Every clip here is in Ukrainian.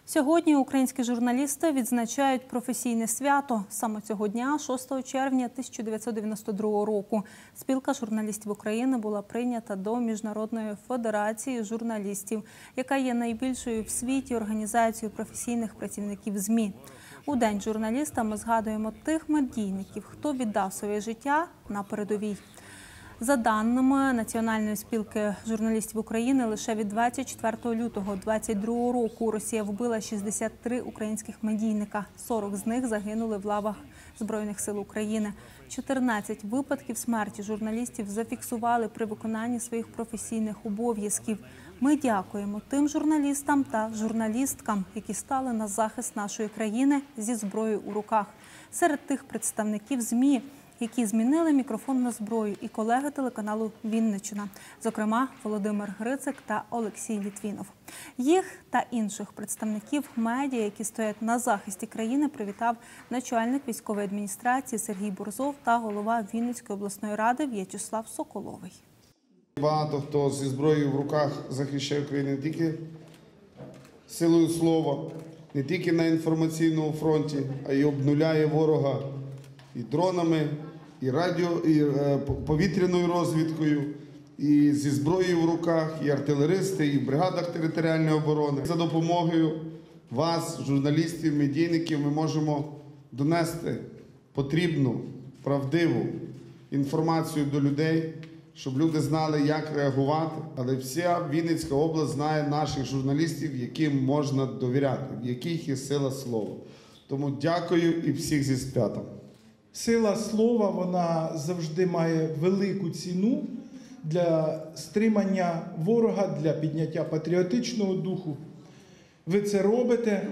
Сьогодні українські журналісти відзначають професійне свято. Саме цього дня, 6 червня 1992 року, спілка журналістів України була прийнята до Міжнародної федерації журналістів, яка є найбільшою в світі організацією професійних працівників ЗМІ. У День журналіста ми згадуємо тих медійників, хто віддав своє життя на передовій. За даними Національної спілки журналістів України, лише від 24 лютого 2022 року Росія вбила 63 українських медійника. 40 з них загинули в лавах Збройних сил України. 14 випадків смерті журналістів зафіксували при виконанні своїх професійних обов'язків. Ми дякуємо тим журналістам та журналісткам, які стали на захист нашої країни зі зброєю у руках. Серед тих представників ЗМІ, які змінили мікрофон на зброю, і колеги телеканалу «Вінниччина», зокрема Володимир Грицик та Олексій Літвінов. Їх та інших представників медіа, які стоять на захисті країни, привітав начальник військової адміністрації Сергій Борзов та голова Вінницької обласної ради В'ячеслав Соколовий. Багато хто зі зброєю в руках захищає Україну не тільки силою слова, не тільки на інформаційному фронті, а й обнуляє ворога і дронами, і повітряною розвідкою, і зі зброєю в руках, і артилеристи, і в бригадах територіальної оборони. За допомогою вас, журналістів, медійників, ми можемо донести потрібну, правдиву інформацію до людей, щоб люди знали, як реагувати. Але вся Вінницька область знає наших журналістів, яким можна довіряти, в яких є сила слова. Тому дякую і всіх зі святом. Сила слова, вона завжди має велику ціну для стримання ворога, для підняття патріотичного духу. Ви це робите,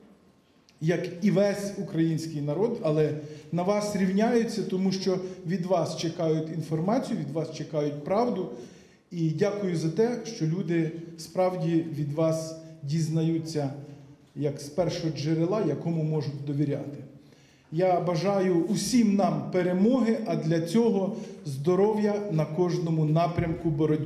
як і весь український народ, але на вас рівняються, тому що від вас чекають інформацію, від вас чекають правду. І дякую за те, що люди справді від вас дізнаються як з першого джерела, якому можуть довіряти. Я бажаю усім нам перемоги, а для цього здоров'я на кожному напрямку боротьби.